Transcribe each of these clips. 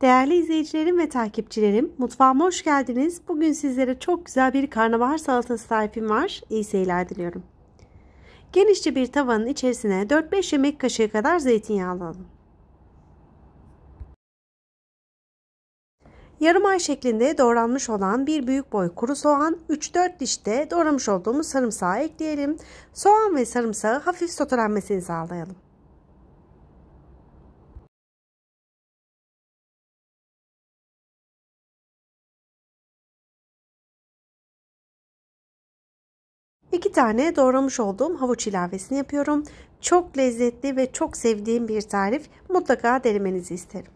Değerli izleyicilerim ve takipçilerim, mutfağıma hoş geldiniz. Bugün sizlere çok güzel bir karnabahar salatası tarifim var. İyi seyirler diliyorum. Genişçe bir tavanın içerisine 4-5 yemek kaşığı kadar zeytinyağı alalım. Yarım ay şeklinde doğranmış olan bir büyük boy kuru soğan, 3-4 diş de doğramış olduğumuz sarımsağı ekleyelim. Soğan ve sarımsağı hafif sotelenmesini sağlayalım. İki tane doğramış olduğum havuç ilavesini yapıyorum. Çok lezzetli ve çok sevdiğim bir tarif. Mutlaka denemenizi isterim.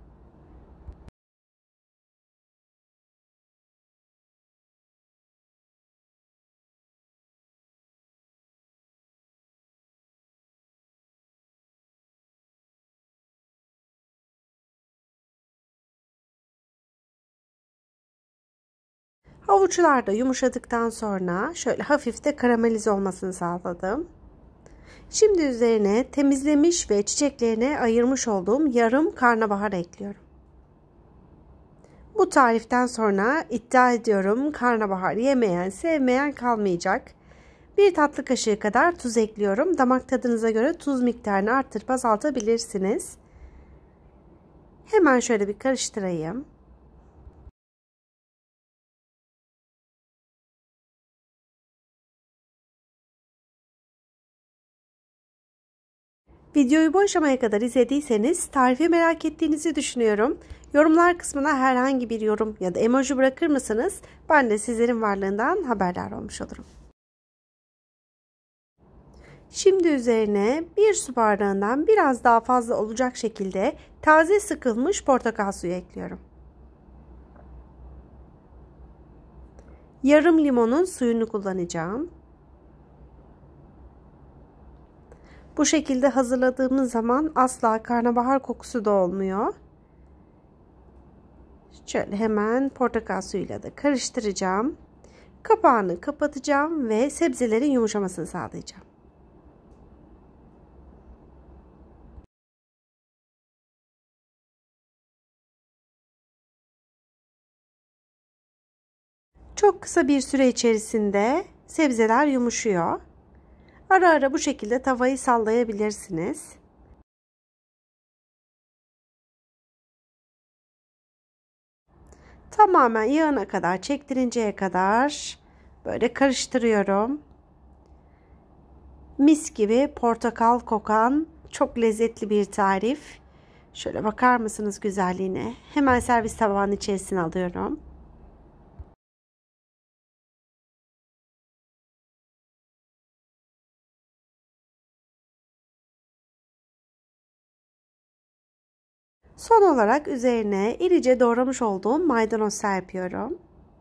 Havuçlar da yumuşadıktan sonra şöyle hafif de karamelize olmasını sağladım. Şimdi üzerine temizlemiş ve çiçeklerine ayırmış olduğum yarım karnabahar ekliyorum. Bu tariften sonra iddia ediyorum karnabahar yemeyen, sevmeyen kalmayacak. Bir tatlı kaşığı kadar tuz ekliyorum. Damak tadınıza göre tuz miktarını arttırıp azaltabilirsiniz. Hemen şöyle bir karıştırayım. Videoyu bu aşamaya kadar izlediyseniz tarifi merak ettiğinizi düşünüyorum. Yorumlar kısmına herhangi bir yorum ya da emoji bırakır mısınız? Ben de sizlerin varlığından haberdar olmuş olurum. Şimdi üzerine bir su bardağından biraz daha fazla olacak şekilde taze sıkılmış portakal suyu ekliyorum. Yarım limonun suyunu kullanacağım. Bu şekilde hazırladığımız zaman asla karnabahar kokusu da olmuyor. Şöyle hemen portakal suyuyla da karıştıracağım. Kapağını kapatacağım ve sebzelerin yumuşamasını sağlayacağım. Çok kısa bir süre içerisinde sebzeler yumuşuyor. Ara ara bu şekilde tavayı sallayabilirsiniz. Tamamen yağına kadar çektirinceye kadar böyle karıştırıyorum. Mis gibi portakal kokan çok lezzetli bir tarif. Şöyle bakar mısınız güzelliğine? Hemen servis tabağının içerisine alıyorum. Son olarak üzerine irice doğramış olduğum maydanoz serpiyorum.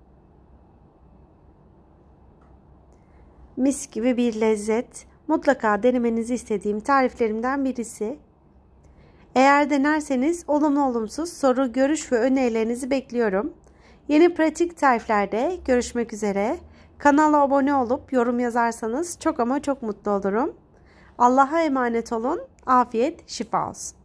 Mis gibi bir lezzet. Mutlaka denemenizi istediğim tariflerimden birisi. Eğer denerseniz olumlu olumsuz soru, görüş ve önerilerinizi bekliyorum. Yeni pratik tariflerde görüşmek üzere. Kanala abone olup yorum yazarsanız çok ama çok mutlu olurum. Allah'a emanet olun. Afiyet, şifa olsun.